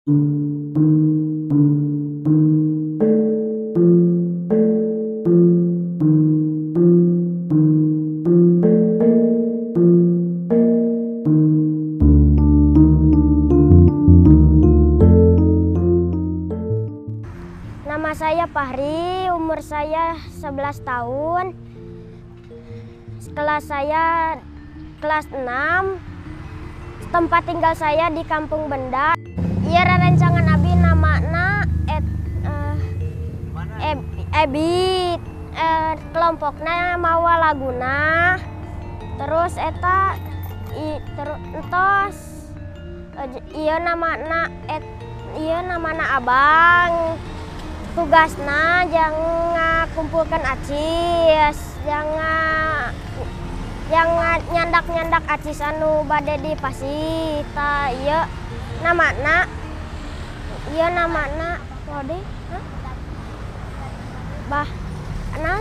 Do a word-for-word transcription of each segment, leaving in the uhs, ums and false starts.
Nama saya Fahri, umur saya sebelas tahun. Kelas saya kelas enam. Tempat tinggal saya di Kampung Benda. Iya, rancangan abi namana et uh, eb, Ebit. Uh, kelompoknya mawa laguna. Terus eta i, terus entos uh, iya namana et iya namana Abang. Tugasna jangan kumpulkan acis, jangan jangan nyandak-nyandak acis anu bade di pasita. Iya namana iya namana kode bah nan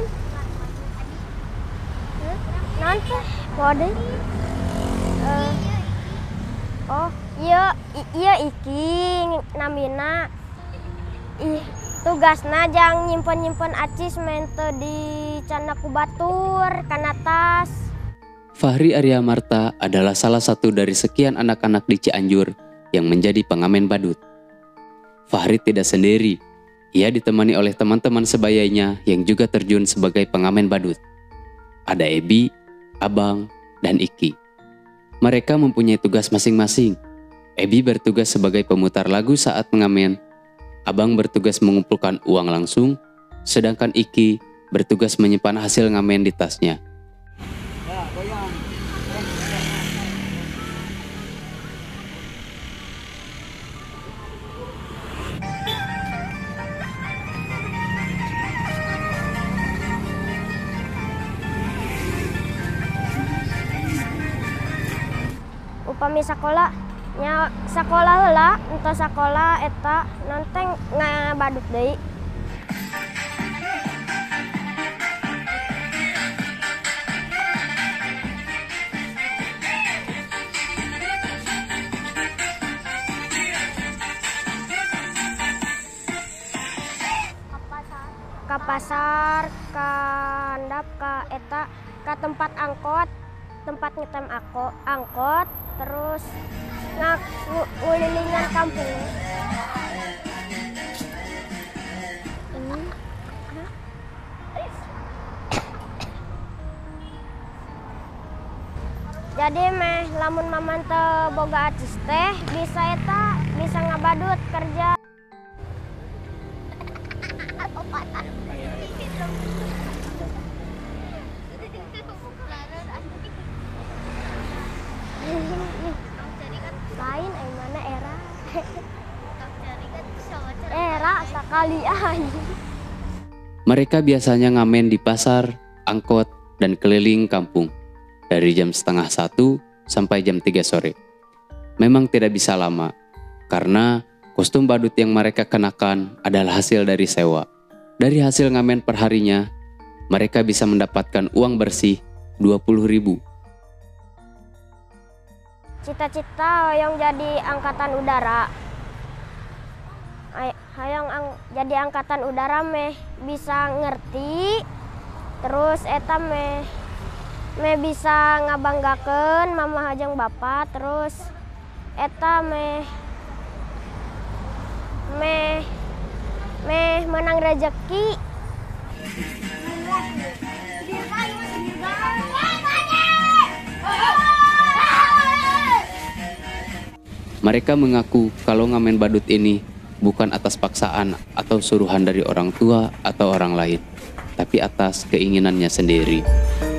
nan kode uh, oh iya iya iki namina ih tugasna jang nyimpen-nyimpen acis mente di candaku batur kana tas. Fahri Arya Marta adalah salah satu dari sekian anak-anak di Cianjur yang menjadi pengamen badut. Fahri tidak sendiri, ia ditemani oleh teman-teman sebayanya yang juga terjun sebagai pengamen badut. Ada Ebi, Abang, dan Iki. Mereka mempunyai tugas masing-masing. Ebi bertugas sebagai pemutar lagu saat mengamen, Abang bertugas mengumpulkan uang langsung, sedangkan Iki bertugas menyimpan hasil ngamen di tasnya. Upami sekolah nya sekolah heula untuk sekolah eta nanteng ngabadut deui. Ka pasar, ka handap, ka eta ka tempat angkot, tempat ngetem aku angkot, terus ngulilingan kampung. Ini jadi meh lamun maman teu boga acis teh bisa eta bisa ngabadut kerja. Lain ai mana era era sekali aja. Mereka biasanya ngamen di pasar, angkot, dan keliling kampung dari jam setengah satu sampai jam tiga sore. Memang tidak bisa lama karena kostum badut yang mereka kenakan adalah hasil dari sewa. Dari hasil ngamen perharinya, mereka bisa mendapatkan uang bersih dua puluh ribu. Cita-cita hoyong jadi angkatan udara. Hoyong ang, jadi angkatan udara meh bisa ngerti, terus eta meh meh bisa ngabanggakeun mama jeung bapa, terus eta meh meh meh menang rezeki. Mereka mengaku kalau ngamen badut ini bukan atas paksaan atau suruhan dari orang tua atau orang lain, tapi atas keinginannya sendiri.